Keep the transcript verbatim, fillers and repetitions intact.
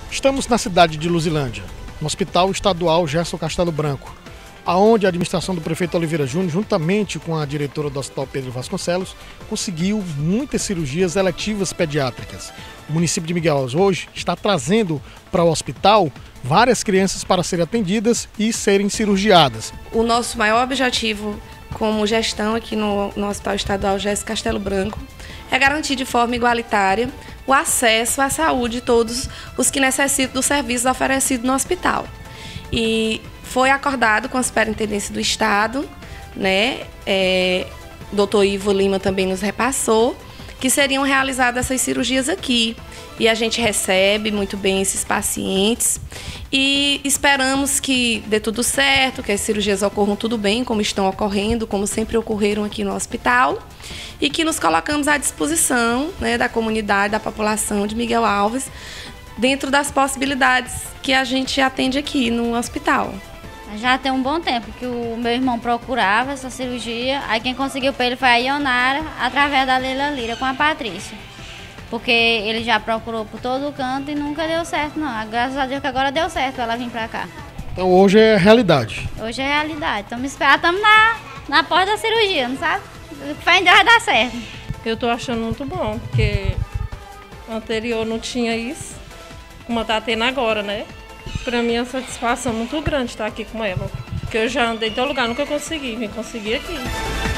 Estamos na cidade de Luzilândia, no Hospital Estadual Gerson Castelo Branco, aonde a administração do prefeito Oliveira Júnior, juntamente com a diretora do Hospital Pedro Vasconcelos, conseguiu muitas cirurgias eletivas pediátricas. O município de Miguel Alves hoje está trazendo para o hospital várias crianças para serem atendidas e serem cirurgiadas. O nosso maior objetivo como gestão aqui no, no Hospital Estadual Gerson Castelo Branco é garantir de forma igualitária o acesso à saúde de todos os que necessitam dos serviços oferecidos no hospital. E foi acordado com a Superintendência do Estado, né? É, doutor Ivo Lima também nos repassou, que seriam realizadas essas cirurgias aqui. E a gente recebe muito bem esses pacientes e esperamos que dê tudo certo, que as cirurgias ocorram tudo bem, como estão ocorrendo, como sempre ocorreram aqui no hospital, e que nos colocamos à disposição, né, da comunidade, da população de Miguel Alves, dentro das possibilidades que a gente atende aqui no hospital. Já tem um bom tempo que o meu irmão procurava essa cirurgia, aí quem conseguiu para ele foi a Ionara, através da Leila Lira com a Patrícia. Porque ele já procurou por todo o canto e nunca deu certo, não. Graças a Deus que agora deu certo ela vir pra cá. Então hoje é realidade. Hoje é realidade. Estamos esperando, estamos na, na porta da cirurgia, não sabe? Fé em Deus vai dar certo. Eu tô achando muito bom, porque o anterior não tinha isso, como tá tendo agora, né? Pra mim é uma satisfação muito grande estar aqui com ela. Porque eu já andei em todo lugar, nunca consegui, vim conseguir aqui.